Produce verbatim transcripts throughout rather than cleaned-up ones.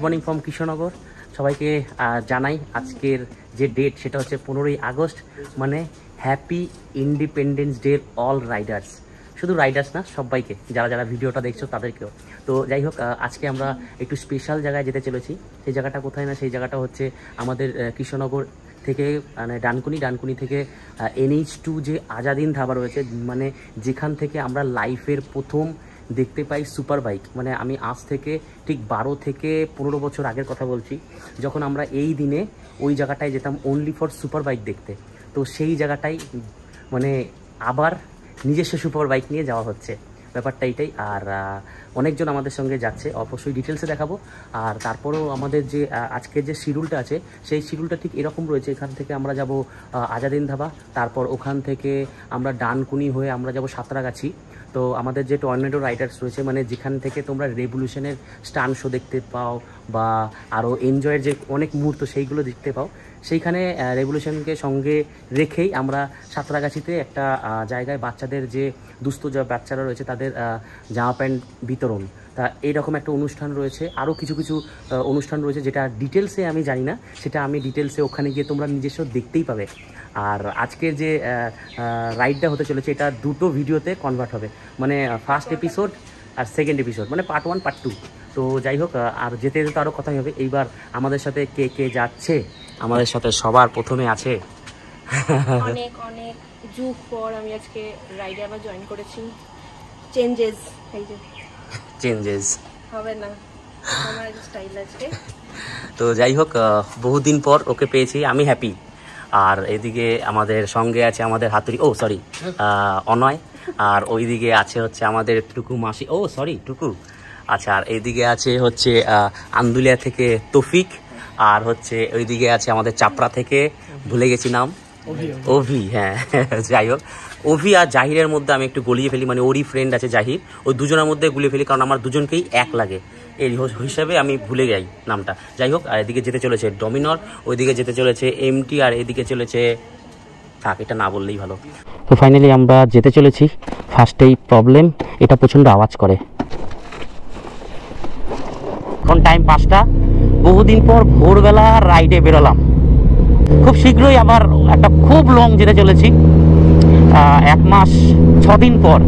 Morning from Krishnanagar. সবাইকে জানাই আজকের যে ডেট সেটা হচ্ছে পনেরোই আগস্ট, মানে happy independence day all riders. শুধু রাইডার্স না, সবাইকে, যারা যারা ভিডিওটা দেখছো তাদেরকেও। তো যাই হোক, আজকে আমরা একটু স্পেশাল জায়গায় যেতে চলেছি। সেই জায়গাটা কোথায় না, সেই জায়গাটা হচ্ছে আমাদের কৃষ্ণনগর থেকে মানে ডানকুনি ডানকুনি থেকে এনএইচ টু যে আজাদিন ধাবা রয়েছে, মানে যেখান থেকে আমরা লাইফের প্রথম দেখতে পাই সুপার বাইক। মানে আমি আজ থেকে ঠিক বারো থেকে পনেরো বছর আগের কথা বলছি, যখন আমরা এই দিনে ওই জায়গাটায় যেতাম অনলি ফর সুপার বাইক দেখতে। তো সেই জায়গাটাই মানে আবার নিজস্ব সুপার বাইক নিয়ে যাওয়া হচ্ছে, ব্যাপারটা এইটাই। আর অনেকজন আমাদের সঙ্গে যাচ্ছে, অবশ্যই ডিটেলসে দেখাবো। আর তারপরেও আমাদের যে আজকের যে শিডিউলটা আছে, সেই শিডিউলটা ঠিক এরকম রয়েছে। এখান থেকে আমরা যাব আজাদিন ধাবা, তারপর ওখান থেকে আমরা ডানকুনি হয়ে আমরা যাব সাঁতরাগাছি। তো আমাদের যে টর্নেডো রাইডার্স রয়েছে, মানে যেখান থেকে তোমরা রেভলিউশনের স্টান শো দেখতে পাও বা আরও এনজয়ের যে অনেক মুহূর্ত সেইগুলো দেখতে পাও, সেইখানে রেভলিউশনকে সঙ্গে রেখেই আমরা সাঁতরাগাছিতে একটা জায়গায় বাচ্চাদের যে দুস্থ যা বাচ্চারা রয়েছে তাদের জামা প্যান্ট বিতরণ, তা এইরকম একটা অনুষ্ঠান রয়েছে। আরও কিছু কিছু অনুষ্ঠান রয়েছে যেটা ডিটেলসে আমি জানি না, সেটা আমি ডিটেলসে ওখানে গিয়ে তোমরা নিজস্ব দেখতেই পাবে। আর আজকের যে রাইডটা হতে চলেছে এটা দুটো ভিডিওতে কনভার্ট হবে, মানে ফার্স্ট এপিসোড আর সেকেন্ড এপিসোড, মানে পার্ট ওয়ান পার্ট টু। তো যাই হোক, আর যেতে যেতে আরও কথাই হবে। এইবার আমাদের সাথে কে কে যাচ্ছে, আমাদের সাথে সবার প্রথমে আছে অনেক অনেক যুগ পর আমি আজকে রাইডে আবার জয়েন করেছি। চেঞ্জেস এই যে চেঞ্জেস হবে না আমার স্টাইল আজকে। তো যাই হোক, বহুদিন পর ওকে পেয়েছি, আমি হ্যাপি। আর এদিকে আমাদের সঙ্গে আছে আমাদের হাতুড়ি, ও সরি অনয়। আর ওইদিকে আছে হচ্ছে আমাদের টুকু মাসি, ও সরি টুকু। আচ্ছা, আর এইদিকে আছে হচ্ছে আন্দুলিয়া থেকে তৌফিক। আর হচ্ছে ওইদিকে আছে আমাদের চাপড়া থেকে, ভুলে গেছি নাম, অভি। হ্যাঁ, যাই হোক, অভি আর জাহিরের মধ্যে আমি একটু গলিয়ে ফেলি, মানে ওরই ফ্রেন্ড আছে জাহির, ওই দুজনের মধ্যে গুলিয়ে ফেলি, কারণ আমার দুজনকেই এক লাগে, এই হিসাবে আমি ভুলে যাই নামটা। যাই হোক, আর এদিকে যেতে চলেছে ডমিনর, ওইদিকে যেতে চলেছে এমটি, আর এদিকে চলেছে, থাক এটা না বললেই ভালো। তো ফাইনালি আমরা যেতে চলেছি। ফার্স্টেই প্রবলেম, এটা প্রচণ্ড আওয়াজ করে। এখন টাইম পাঁচটা, বহুদিন পর ভোরবেলা রাইডে বেরোলাম। খুব শীঘ্রই আবার একটা খুব লং যেতে চলেছি, এক মাস ছ দিন পর।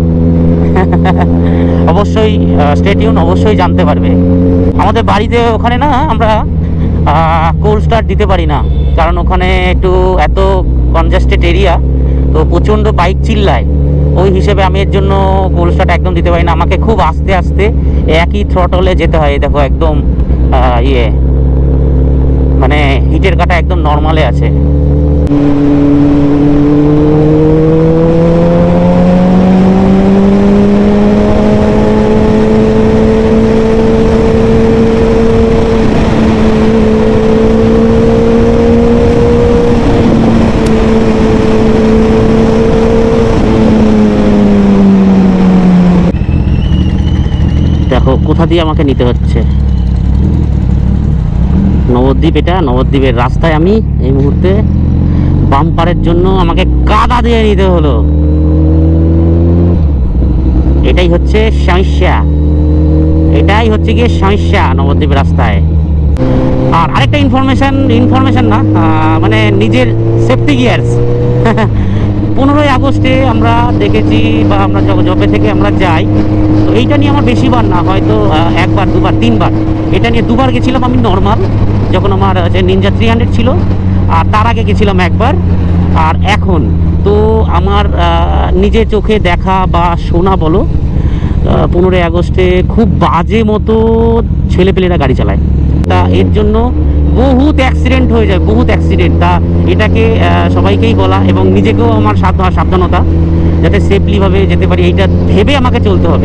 অবশ্যই স্টে টিউন, অবশ্যই জানতে পারবে। আমাদের বাড়িতে ওখানে না আমরা কোল্ড স্টার্ট দিতে পারি না, কারণ ওখানে একটু এত কনজেস্টেড এরিয়া, তো প্রচণ্ড বাইক চিল্লায়। ওই হিসেবে আমি এর জন্য কোল্ড স্টার্ট একদম দিতে পারি না। আমাকে খুব আস্তে আস্তে একই থ্রটলে যেতে হয়। দেখো একদম ইয়ে মানে হিটের কাটা একদম নর্মালে আছে। দেখো কোথা দিয়ে আমাকে নিতে হচ্ছে, নবদ্বীপ। এটা নবদ্বীপের রাস্তায় আমি এই মুহূর্তে বাম্পারের জন্য আমাকে কাদা দিয়ে নিতে হলো। এটাই হচ্ছে সমস্যা, এটাই হচ্ছে গিয়ে সমস্যা নবদ্বীপ রাস্তায়। আর আরেকটা ইনফরমেশন, ইনফরমেশন না মানে নিজের সেফটি গিয়ার্স। পনেরোই আগস্টে আমরা দেখেছি বা আমরা জবে থেকে আমরা যাই, তো এইটা নিয়ে আমার বেশিবার না, হয়তো একবার দুবার তিনবার, এটা নিয়ে দুবার গেছিলাম আমি নর্মাল, যখন আমার যে নিনজা থ্রি হান্ড্রেড ছিল, আর তার আগে গেছিলাম একবার। আর এখন তো আমার নিজের চোখে দেখা বা শোনা বলো, পনেরোই আগস্টে খুব বাজে মতো ছেলেপেলেরা গাড়ি চালায়। তা এর জন্য বহুত অ্যাক্সিডেন্ট হয়ে যায়, বহুত অ্যাক্সিডেন্ট। তা এটাকে সবাইকেই বলা এবং নিজেকেও আমার সাবধানতা, যাতে সেফলিভাবে যেতে পারি, এইটা ভেবে আমাকে চলতে হবে।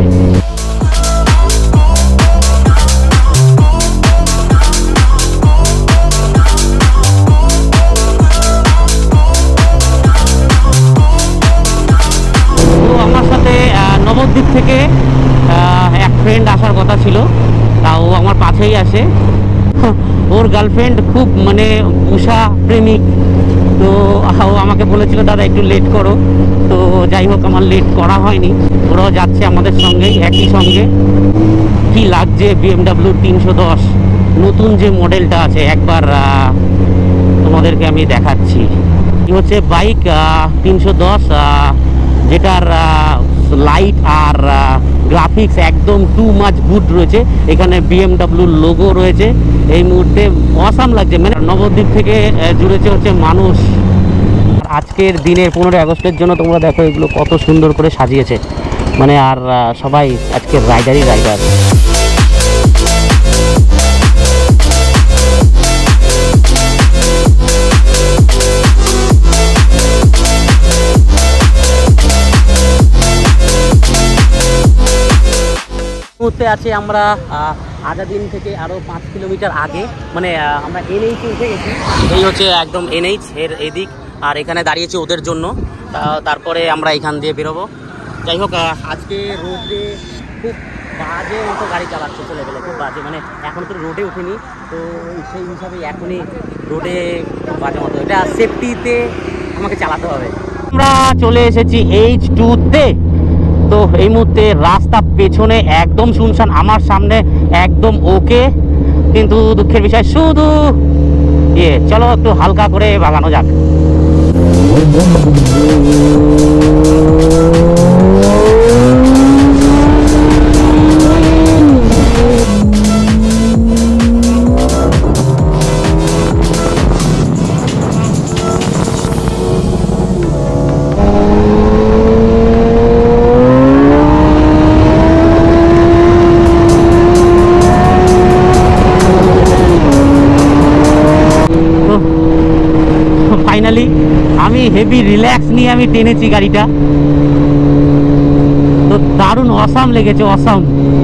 তো আমার সাথে নবদ্বীপ থেকে এক ফ্রেন্ড আসার কথা ছিল, তা ও আমার পাশেই আসে। ওর গার্লফ্রেন্ড খুব মানে উষা প্রেমিক, তো ও আমাকে বলেছিল দাদা একটু লেট করো। তো যাই হোক, আমার লেট করা হয়নি, ওরাও যাচ্ছে আমাদের সঙ্গেই একই সঙ্গে। কি লাগছে বিএমডাব্লিউ তিনশো দশ, নতুন যে মডেলটা আছে একবার তোমাদেরকে আমি দেখাচ্ছি। কি হচ্ছে বাইক তিনশো দশ, যেটার লাইট আর গ্রাফিক্স একদম টু মাচ গুড রয়েছে। এখানে বিএমডাব্লিউর লোগো রয়েছে। এই মুহূর্তে অসাম লাগছে, মানে নবদ্বীপ থেকে জুড়েছে হচ্ছে মানুষ। আজকের দিনের পনেরোই আগস্টের জন্য তোমরা দেখো এগুলো কত সুন্দর করে সাজিয়েছে, মানে আর সবাই আজকের রাইডারই রাইডার। মুহূর্তে আছে আমরা আজাদিন থেকে আরও পাঁচ কিলোমিটার আগে, মানে আমরা এনএইচে উঠে গেছি। এই হচ্ছে একদম এনএইচ এর এদিক, আর এখানে দাঁড়িয়েছি ওদের জন্য। তারপরে আমরা এখান দিয়ে বেরোবো। যাই হোক, আজকে রোডে খুব বাজে মতো গাড়ি চালাচ্ছে ছেলেবেলে, খুব বাজে, মানে এখনও তো রোডে ওঠেনি, তো সেই হিসাবে এখনই রোডে খুব বাজে মতো। এটা সেফটিতে আমাকে চালাতে হবে। আমরা চলে এসেছি এইচ টুতে। তো এই মুহূর্তে রাস্তা পেছনে একদম শুনশান, আমার সামনে একদম ওকে, কিন্তু দুঃখের বিষয় শুধু ইয়ে, চলো একটু হালকা করে বাগানো যাক। ফাইনালি আমি হেভি রিল্যাক্স নিয়ে আমি টেনেছি গাড়িটা, তো দারুণ অসাম লেগেছে, অসাম।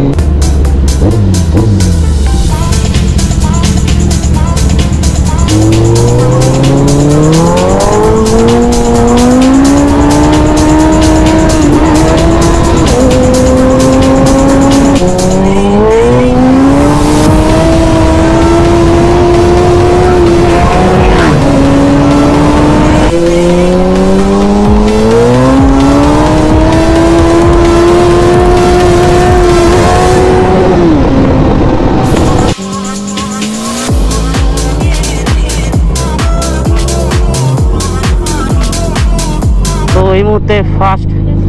এই মুহূর্তে ফার্স্ট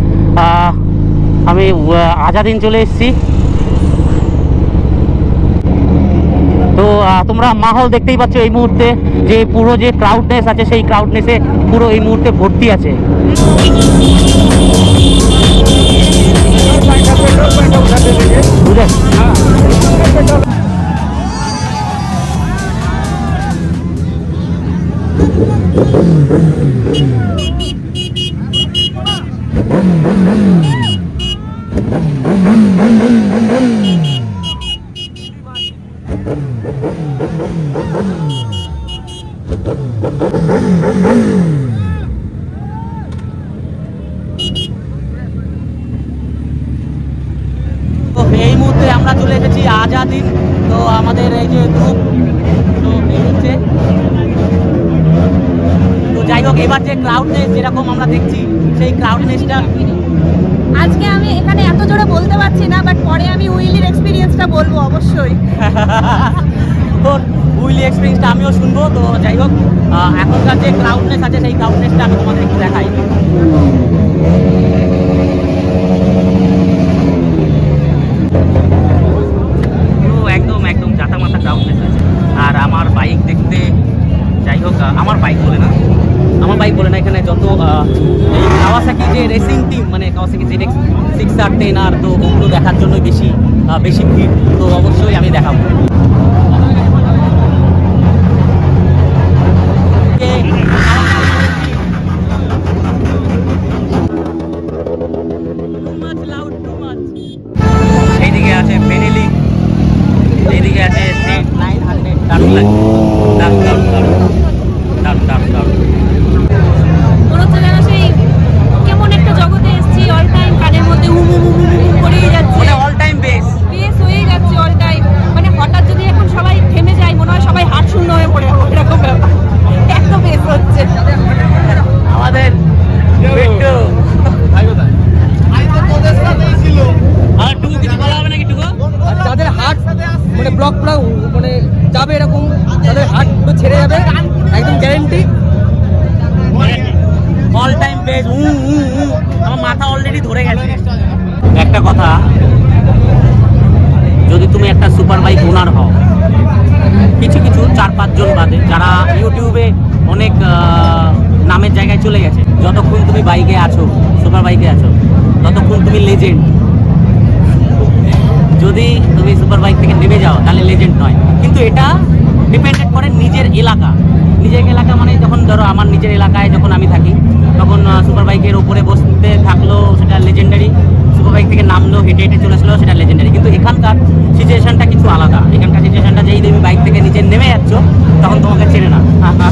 আমি আজাদিন চলে এসেছি। তো তোমরা মাহল দেখতেই পাচ্ছ এই মুহূর্তে, যে পুরো যে ক্রাউডনেস আছে সেই ক্রাউডনেসে পুরো এই মুহূর্তে ভর্তি আছে। বুঝলেন? এই মুহূর্তে আমরা চলে এসেছি আজাদিন। তো আমাদের এই যে গ্রুপ, তো এই হচ্ছে, তো যাই হোক এবার যে ক্রাউডনেস যেরকম আমরা দেখছি সেই ক্রাউডনেসটা আজকে আমি এখানে এত জোরে বলতে পারছি না, বাট পরে আমি উইলির এক্সপিরিয়েন্সটা বলবো অবশ্যই। তো উইলি এক্সপিরিয়েন্সটা আমিও শুনবো। তো যাই হোক, এখনকার যে ক্রাউডনেস আছে সেই ক্রাউডনেসটা আমি তোমাদের একটু দেখাই। একদম একদম জাতা মাথা ক্রাউডনেস আছে। আর আমার বাইক দেখতে, যাই হোক আমার বাইক বলে না আমার বাইক বলে না এখানে যত এই কাওয়াসাকি যে রেসিং টিম, মানে Kawasaki Z X six R ten R, তো ওগুলো দেখার জন্য বেশি বেশি ভিড়। তো অবশ্যই আমি দেখাবো। এইদিকে আছে বেনেলি, এইদিকে আছে নাইন হান্ড্রেড। দারুণ লাগে, দারুণ দারুণ দারুণ দারুণ দারুণ দারুণ। মনে হচ্ছে যেন সেই কেমন একটা জগতে এসেছি, অল টাইম কানের মধ্যে হুম হুম হুম হুম করেই যাচ্ছে, মানে অল টাইম বেস বেস হয়েই যাচ্ছে অল টাইম। মানে হঠাৎ যদি এখন সবাই থেমে যায়, মনে হয় সবাই হাট শূন্য হয়ে পড়ে যাবো, এরকম ব্যাপার। এত বেস হচ্ছে আমাদের বিট্টু। আর টুকু কিছু বলা হবে নাকি? টুকু যাদের হাট মানে ব্লক পুরো মানে হেরে যাবে একদম গ্যারেন্টি। All time best. আমার মাথা অলরেডি ধরে গেছে। একটা কথা, যদি তুমি একটা সুপার বাইক ওনার হও, কিছু কিছু চার পাঁচজন বাদে যারা ইউটিউবে অনেক নামের জায়গায় চলে গেছে, যতক্ষণ তুমি বাইকে আছো, সুপার বাইকে আছো, ততক্ষণ তুমি লেজেন্ড। যদি তুমি সুপার বাইক থেকে নেমে যাও তাহলে লেজেন্ড নয়। কিন্তু এটা ডিপেন্ডেড করে নিজের এলাকা। নিজের এলাকা মানে যখন ধরো আমার নিজের এলাকায় যখন আমি থাকি, তখন সুপার বাইকের ওপরে বসতে থাকলো সেটা লেজেন্ডারি, সুপার বাইক থেকে নামলো হেঁটে হেঁটে চলে আসলো সেটা লেজেন্ডারি। কিন্তু এখানকার সিচুয়েশনটা কিছু আলাদা। এখানকার সিচুয়েশনটা যেই তুমি বাইক থেকে নিচে নেমে যাচ্ছ তখন তোমাকে চেনে না।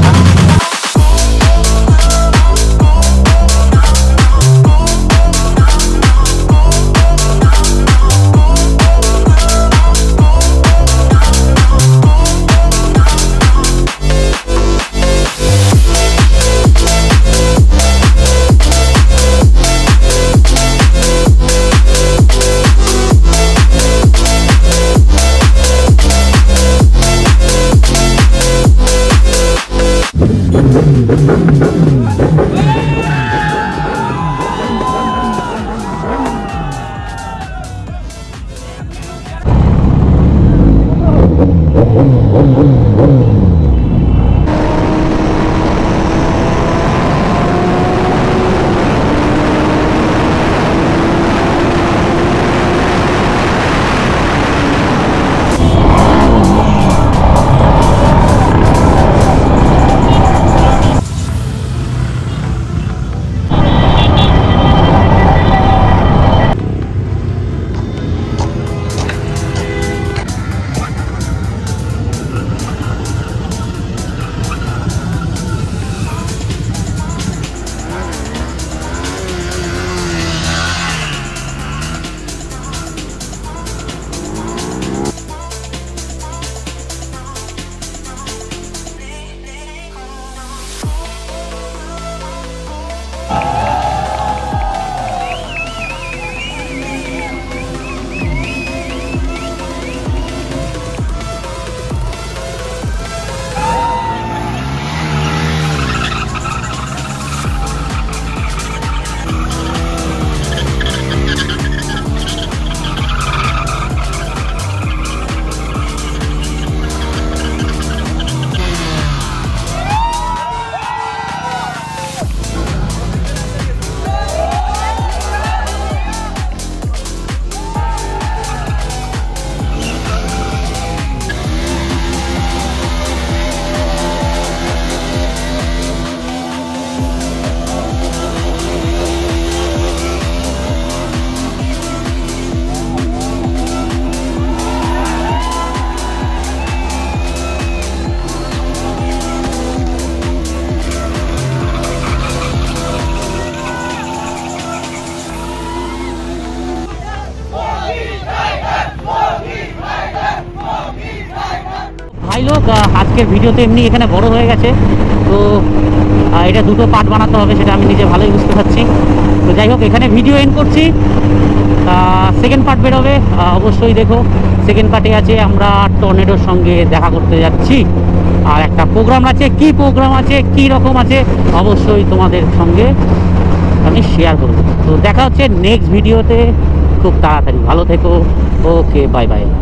ভাই লোক, আজকের ভিডিও তো এমনি এখানে বড় হয়ে গেছে, তো এটা দুটো পার্ট বানাতে হবে সেটা আমি নিজে ভালোই বুঝতে পারছি। তো যাই হোক, এখানে ভিডিও এন্ড করছি। সেকেন্ড পার্ট বেরোবে, অবশ্যই দেখো। সেকেন্ড পার্টে আছে আমরা টর্নেডোর সঙ্গে দেখা করতে যাচ্ছি, আর একটা প্রোগ্রাম আছে। কি প্রোগ্রাম আছে, কি রকম আছে, অবশ্যই তোমাদের সঙ্গে আমি শেয়ার করব। তো দেখা হচ্ছে নেক্সট ভিডিওতে খুব তাড়াতাড়ি। ভালো থেকো। Okay, bye by.